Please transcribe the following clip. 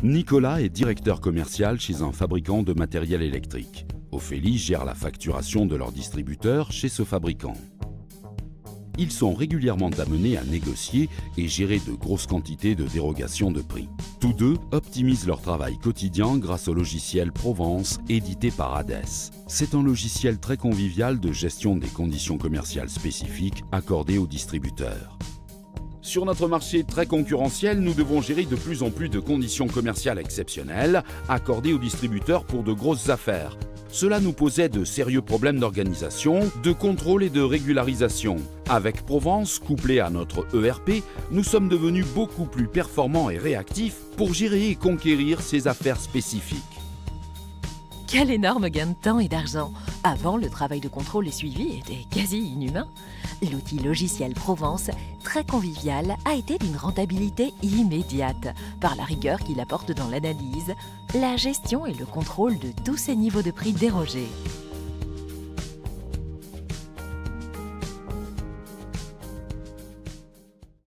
Nicolas est directeur commercial chez un fabricant de matériel électrique. Ophélie gère la facturation de leurs distributeurs chez ce fabricant. Ils sont régulièrement amenés à négocier et gérer de grosses quantités de dérogations de prix. Tous deux optimisent leur travail quotidien grâce au logiciel Provence, édité par Hadès. C'est un logiciel très convivial de gestion des conditions commerciales spécifiques accordées aux distributeurs. Sur notre marché très concurrentiel, nous devons gérer de plus en plus de conditions commerciales exceptionnelles accordées aux distributeurs pour de grosses affaires. Cela nous posait de sérieux problèmes d'organisation, de contrôle et de régularisation. Avec Provence, couplé à notre ERP, nous sommes devenus beaucoup plus performants et réactifs pour gérer et conquérir ces affaires spécifiques. Quel énorme gain de temps et d'argent! Avant, le travail de contrôle et suivi était quasi inhumain. L'outil logiciel Provence, très convivial, a été d'une rentabilité immédiate par la rigueur qu'il apporte dans l'analyse, la gestion et le contrôle de tous ces niveaux de prix dérogés.